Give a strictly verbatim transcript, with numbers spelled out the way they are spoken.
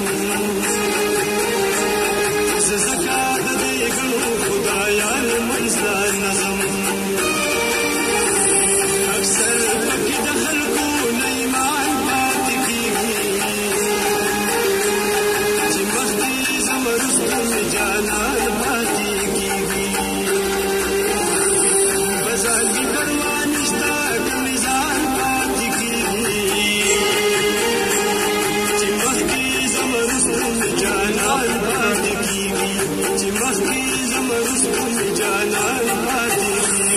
نظم زکات دې ګڼو خدایا منځلا نظم اکثر پکې د خلکو نه ایمان پاتې کېږي چې مخکې زمرستم جانان پاتې کېږي بزال دې پروا نشته که میزان پاتې کېږي چې مخکې زمرستم جانان پاتې کېږي چې مخکې زمرستم جانان پاتې کېږي